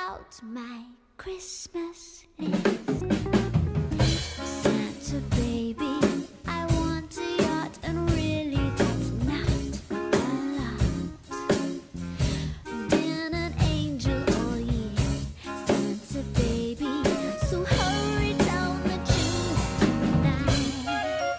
out my Christmas list. Santa baby, I want a yacht, and really that's not a lot. Been an angel all year, Santa baby, so hurry down the chimney tonight.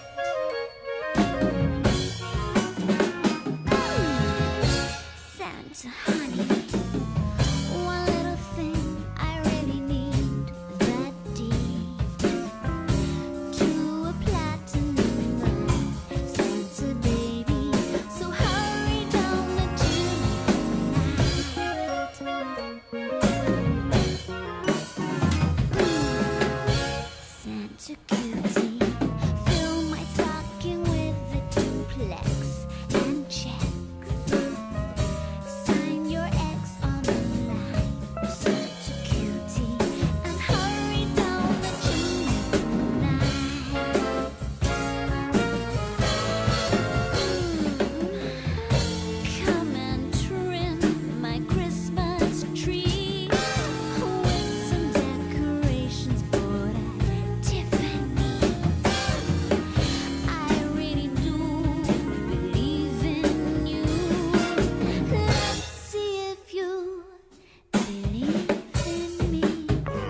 Santa honey, one little thing I really need, that deed to a platinum mine. Santa baby, so hurry down the tonight. Santa cutie, fill my stocking with a duplex and checks. Sign your X on the line, Santa cutie, and hurry down the chimney tonight. Come and trim my Christmas tree with some decorations bought at Tiffany. I really do believe in you. Let's see if you believe in me.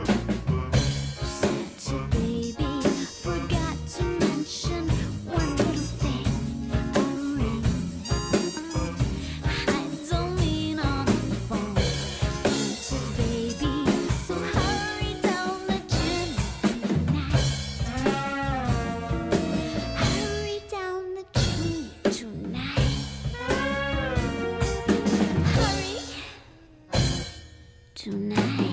Santa baby, forgot to mention one little thing, a ring. I don't mean on the phone, Santa baby, so hurry down the chimney tonight. Hurry down the chimney tonight. Hurry tonight.